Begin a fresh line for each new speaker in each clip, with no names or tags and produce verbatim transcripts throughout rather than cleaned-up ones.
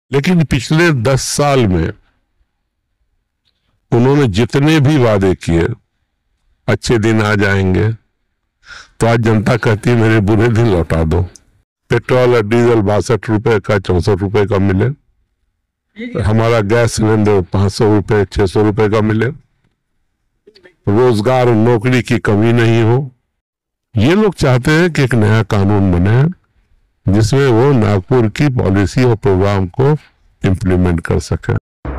लेकिन पिछले दस साल में उन्होंने जितने भी वादे किए, अच्छे दिन आ जाएंगे, तो आज जनता कहती है मेरे बुरे दिन लौटा दो। पेट्रोल और डीजल बासठ रुपए का चौसठ रुपए का मिले, हमारा गैस सिलेंडर पांच सौ रुपए छह सौ रुपए का मिले, रोजगार और नौकरी की कमी नहीं हो। ये लोग चाहते हैं कि एक नया कानून बने जिसमें वो नागपुर की पॉलिसी और प्रोग्राम को इम्प्लीमेंट कर सके।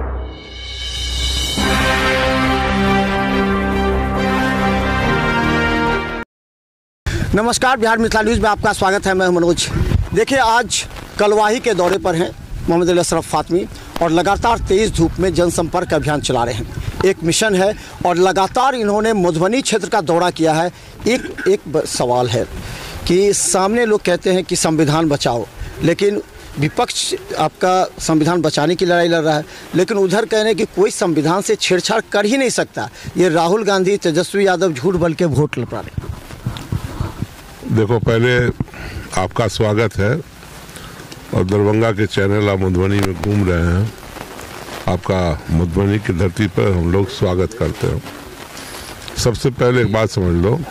नमस्कार, बिहार मिथिला न्यूज़ में आपका स्वागत है। मैं मनोज। देखिए, आज कलवाही के दौरे पर हैं मोहम्मद अली अशरफ फातमी और लगातार तेज धूप में जनसंपर्क अभियान चला रहे हैं। एक मिशन है और लगातार इन्होंने मधुबनी क्षेत्र का दौरा किया है। एक एक सवाल है कि सामने लोग कहते हैं कि संविधान बचाओ, लेकिन विपक्ष आपका संविधान बचाने की लड़ाई लड़ रहा है, लेकिन उधर कह रहे हैं कि कोई संविधान से छेड़छाड़ कर ही नहीं सकता। ये राहुल गांधी, तेजस्वी यादव झूठ बोल के वोट लपा रहे हैं।
देखो, पहले आपका स्वागत है और दरभंगा के चैनल आप मधुबनी में घूम रहे हैं। आपका मधुबनी की धरती पर हम लोग स्वागत करते हैं। सबसे पहले एक बात समझ लो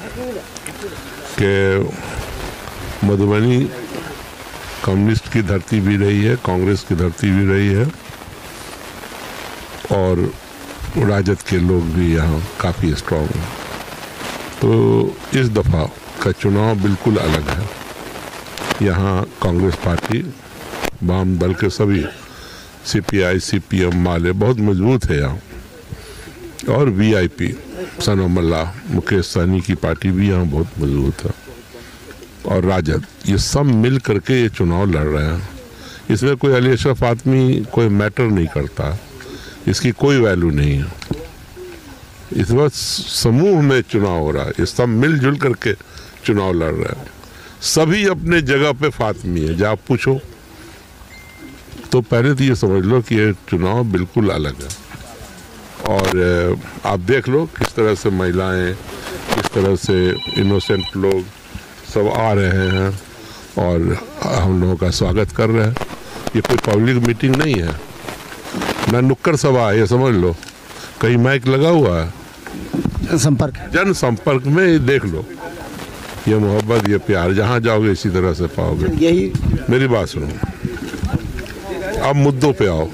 कि मधुबनी कम्युनिस्ट की धरती भी रही है, कांग्रेस की धरती भी रही है और राजद के लोग भी यहाँ काफ़ी स्ट्रांग हैं। तो इस दफ़ा का चुनाव बिल्कुल अलग है। यहाँ कांग्रेस पार्टी, वाम दल के सभी सीपीआई, सीपीएम माले बहुत मजबूत है यहाँ, और वीआईपी सनम अल्लाह, मुकेश सहनी की पार्टी भी यहाँ बहुत मजबूत है, और राजद, ये सब मिल करके ये चुनाव लड़ रहे हैं। इसमें कोई अली अशरफ फातमी कोई मैटर नहीं करता, इसकी कोई वैल्यू नहीं है। इस वक्त समूह में चुनाव हो रहा है, ये सब मिलजुल करके चुनाव लड़ रहे हैं। सभी अपने जगह पे फातमी है। जब आप पूछो तो पहले तो ये समझ लो कि ये चुनाव बिल्कुल अलग है। और आप देख लो किस तरह से महिलाएं, किस तरह से इनोसेंट लोग सब आ रहे हैं और हम लोगों का स्वागत कर रहे हैं। ये कोई पब्लिक मीटिंग नहीं है, ना नुक्कड़ सभा है, ये समझ लो। कहीं माइक लगा हुआ है,
जनसंपर्क
जनसंपर्क में देख लो। ये मोहब्बत, ये प्यार, जहाँ जाओगे इसी तरह से पाओगे।
यही
मेरी बात सुनो, अब मुद्दों पे आओ।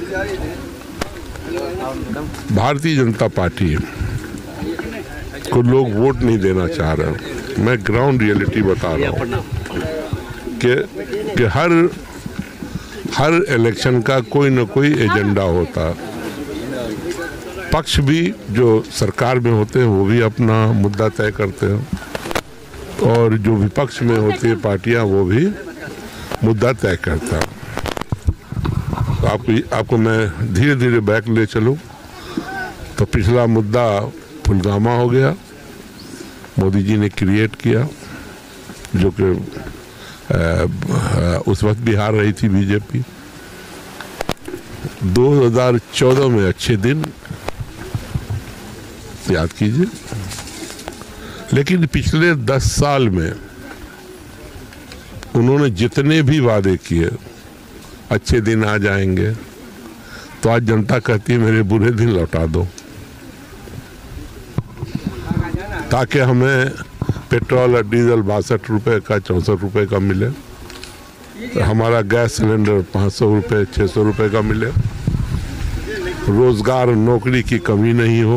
भारतीय जनता पार्टी को लोग वोट नहीं देना चाह रहे। मैं ग्राउंड रियलिटी बता रहा हूँ कि कि हर हर इलेक्शन का कोई न कोई एजेंडा होता है। पक्ष भी जो सरकार में होते हैं वो भी अपना मुद्दा तय करते हैं, और जो विपक्ष में होती है पार्टियां वो भी मुद्दा तय करता है। तो आपको आपको मैं धीरे धीरे बैक ले चलूं तो पिछला मुद्दा पुलवामा हो गया, मोदी जी ने क्रिएट किया, जो कि उस वक्त बिहार रही थी बीजेपी। दो हज़ार चौदह में अच्छे दिन याद कीजिए, लेकिन पिछले दस साल में उन्होंने जितने भी वादे किए, अच्छे दिन आ जाएंगे, तो आज जनता कहती है मेरे बुरे दिन लौटा दो, ताकि हमें पेट्रोल और डीजल बासठ रुपए का चौसठ रुपए का मिले, हमारा गैस सिलेंडर पाँच सौ रुपये छः सौ रुपये का मिले, रोजगार और नौकरी की कमी नहीं हो।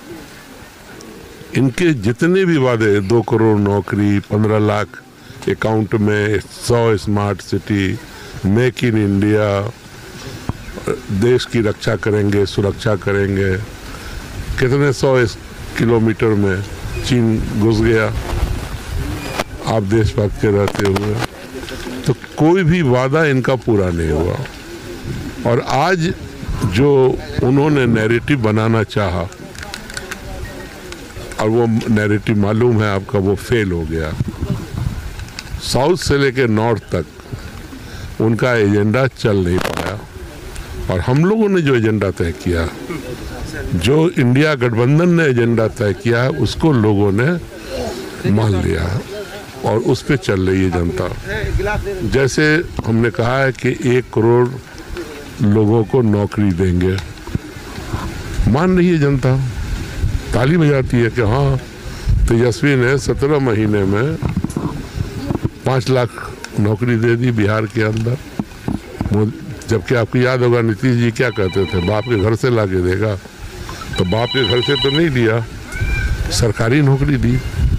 इनके जितने भी वादे, दो करोड़ नौकरी, पंद्रह लाख अकाउंट में, सौ smart city, make in India, देश की रक्षा करेंगे, सुरक्षा करेंगे, कितने सौ किलोमीटर में चीन घुस गया आप देशभक्त के रहते हुए, तो कोई भी वादा इनका पूरा नहीं हुआ। और आज जो उन्होंने नैरेटिव बनाना चाहा, और वो नैरेटिव मालूम है आपका, वो फेल हो गया। साउथ से लेकर नॉर्थ तक उनका एजेंडा चल नहीं पाया, और हम लोगों ने जो एजेंडा तय किया, जो इंडिया गठबंधन ने एजेंडा तय किया, उसको लोगों ने मान लिया और उस पे चल रही है जनता। जैसे हमने कहा है कि एक करोड़ लोगों को नौकरी देंगे। मान रही है जनता, ताली बजाती है कि हाँ तेजस्वी ने सत्रह महीने में पाँच लाख नौकरी दे दी बिहार के अंदर। जबकि आपको याद होगा नीतीश जी क्या कहते थे, बाप के घर से ला के देगा, तो बाप के घर से तो नहीं दिया, सरकारी नौकरी दी।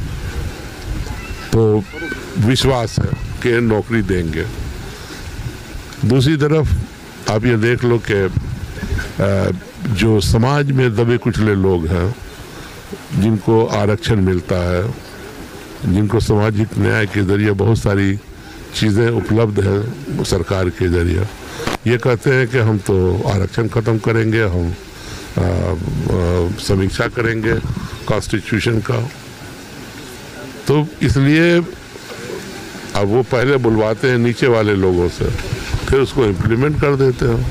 तो विश्वास है कि नौकरी देंगे। दूसरी तरफ आप ये देख लो कि जो समाज में दबे कुचले लोग हैं, जिनको आरक्षण मिलता है, जिनको सामाजिक न्याय के जरिए बहुत सारी चीज़ें उपलब्ध हैं सरकार के जरिए, ये कहते हैं कि हम तो आरक्षण ख़त्म करेंगे, हम आ, आ, समीक्षा करेंगे कॉन्स्टिट्यूशन का। तो इसलिए अब वो पहले बुलवाते हैं नीचे वाले लोगों से, फिर उसको इम्प्लीमेंट कर देते हैं।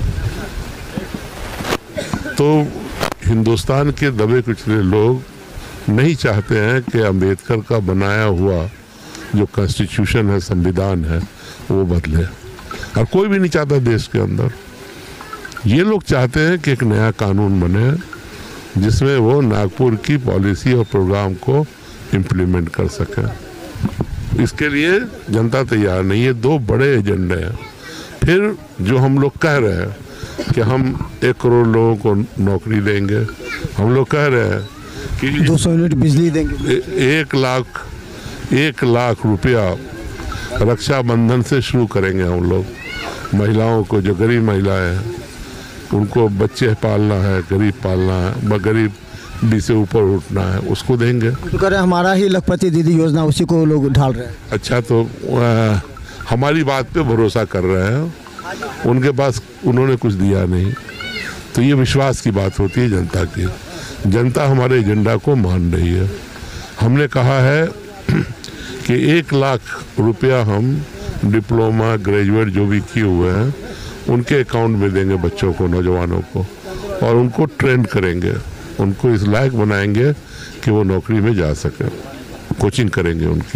तो हिंदुस्तान के दबे कुचले लोग नहीं चाहते हैं कि अंबेडकर का बनाया हुआ जो कॉन्स्टिट्यूशन है, संविधान है, वो बदले। और कोई भी नहीं चाहता देश के अंदर। ये लोग चाहते हैं कि एक नया कानून बने जिसमें वो नागपुर की पॉलिसी और प्रोग्राम को इम्प्लीमेंट कर सकें। इसके लिए जनता तैयार नहीं है। दो बड़े एजेंडे हैं। फिर जो हम लोग कह रहे हैं कि हम एक करोड़ लोगों को नौकरी देंगे, हम लोग कह रहे हैं कि
दो सौ यूनिट बिजली देंगे,
ए, एक लाख एक लाख रुपया रक्षाबंधन से शुरू करेंगे हम लोग। महिलाओं को, जो गरीब महिलाएं हैं, उनको बच्चे पालना है, गरीब पालना है, गरीब भी से ऊपर उठना है, उसको देंगे।
तो कह रहे हैं हमारा ही लखपति दीदी योजना, उसी को लोग ढाल रहे हैं।
अच्छा, तो आ, हमारी बात पे भरोसा कर रहे हैं, उनके पास उन्होंने कुछ दिया नहीं। तो ये विश्वास की बात होती है जनता की। जनता हमारे एजेंडा को मान रही है। हमने कहा है कि एक लाख रुपया हम डिप्लोमा, ग्रेजुएट जो भी किए हुए हैं उनके अकाउंट में देंगे, बच्चों को, नौजवानों को, और उनको ट्रेंड करेंगे, उनको इस लायक बनाएंगे कि वो नौकरी में जा सके, कोचिंग करेंगे उनकी।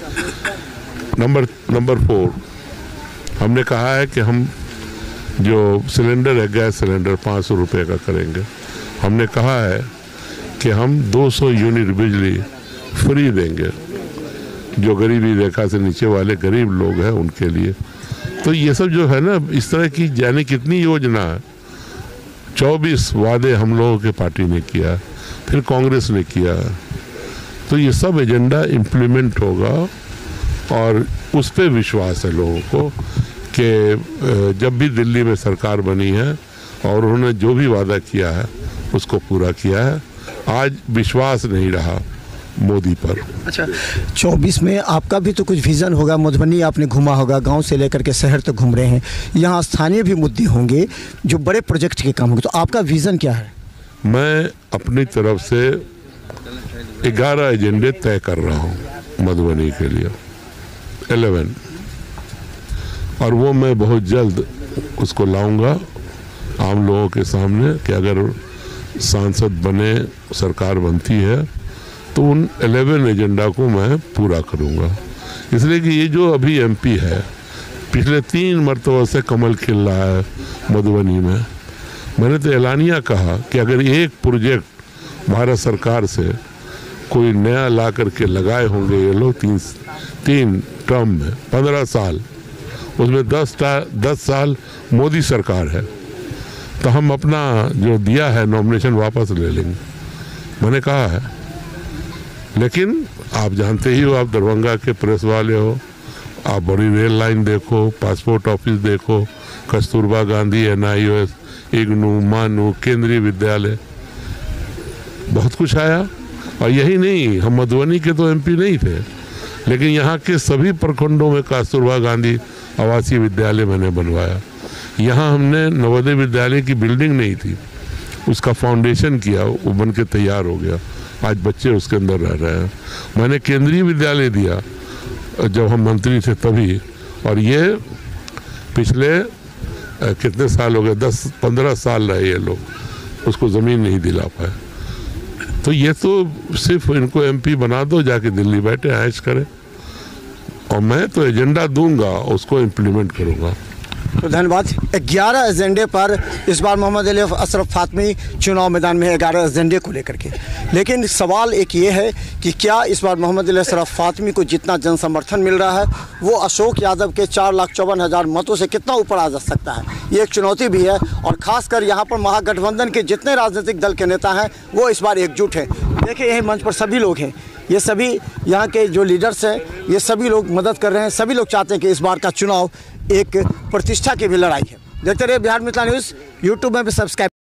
नंबर नंबर फोर, हमने कहा है कि हम जो सिलेंडर है, गैस सिलेंडर पाँच सौ रुपये का करेंगे। हमने कहा है कि हम दो सौ यूनिट बिजली फ्री देंगे जो गरीबी रेखा से नीचे वाले गरीब लोग हैं उनके लिए। तो ये सब जो है ना, इस तरह की जाने कितनी योजना है। चौबीस वादे हम लोगों के पार्टी ने किया, फिर कांग्रेस ने किया। तो ये सब एजेंडा इम्प्लीमेंट होगा और उस पर विश्वास है लोगों को कि जब भी दिल्ली में सरकार बनी है और उन्होंने जो भी वादा किया है उसको पूरा किया है। आज विश्वास नहीं रहा मोदी पर।
अच्छा, चौबीस में आपका भी तो कुछ विज़न होगा। मधुबनी आपने घूमा होगा, गांव से लेकर के शहर तक घूम रहे हैं। यहाँ स्थानीय भी मुद्दे होंगे, जो बड़े प्रोजेक्ट के काम होंगे। तो आपका विज़न क्या है?
मैं अपनी तरफ से ग्यारह एजेंडे तय कर रहा हूँ मधुबनी के लिए, इलेवन, और वो मैं बहुत जल्द उसको लाऊंगा आम लोगों के सामने कि अगर सांसद बने, सरकार बनती है, तो उन इलेवन एजेंडा को मैं पूरा करूंगा। इसलिए कि ये जो अभी एमपी है, पिछले तीन मरतबा से कमल खिल रहा है मधुबनी में। मैंने तो एलानिया कहा कि अगर एक प्रोजेक्ट भारत सरकार से कोई नया ला करके लगाए होंगे ये लोग तीन तीन टर्म में, पंद्रह साल, उसमें दस दस साल मोदी सरकार है, तो हम अपना जो दिया है नॉमिनेशन वापस ले लेंगे, मैंने कहा है। लेकिन आप जानते ही हो, आप दरभंगा के प्रेस वाले हो, आप बड़ी रेल लाइन देखो, पासपोर्ट ऑफिस देखो, Kasturba Gandhi, N I O S, IGNOU, MANUU, Kendriya विद्यालय, बहुत कुछ आया। और यही नहीं, हम मधुबनी के तो एमपी नहीं थे, लेकिन यहाँ के सभी प्रखंडों में कस्तूरबा गांधी आवासीय विद्यालय मैंने बनवाया। यहाँ हमने नवोदय विद्यालय की बिल्डिंग नहीं थी, उसका फाउंडेशन किया, वो बन के तैयार हो गया, आज बच्चे उसके अंदर रह रहे हैं। मैंने केंद्रीय विद्यालय दिया जब हम मंत्री थे तभी, और ये पिछले कितने साल हो गए, दस पंद्रह साल रहे ये लोग, उसको ज़मीन नहीं दिला पाए। तो ये तो सिर्फ इनको एमपी बना दो, जाके दिल्ली बैठे ऐश करें, और मैं तो एजेंडा दूंगा, उसको इम्प्लीमेंट करूंगा।
तो धन्यवाद। ग्यारह एजेंडे पर इस बार मोहम्मद अली अशरफ फातमी चुनाव मैदान में, ग्यारह एजेंडे को लेकर के। लेकिन सवाल एक ये है कि क्या इस बार मोहम्मद अली अशरफ फातमी को जितना जन समर्थन मिल रहा है वो अशोक यादव के चार लाख चौवन हज़ार मतों से कितना ऊपर आ जा सकता है, ये एक चुनौती भी है। और ख़ासकर यहाँ पर महागठबंधन के जितने राजनीतिक दल के नेता हैं वो इस बार एकजुट हैं। देखिए यही मंच पर सभी लोग हैं, ये सभी यहाँ के जो लीडर्स हैं ये सभी लोग मदद कर रहे हैं। सभी लोग चाहते हैं कि इस बार का चुनाव एक प्रतिष्ठा की भी लड़ाई है। देखते रहिए बिहार मिथिला न्यूज़, यूट्यूब में भी सब्सक्राइब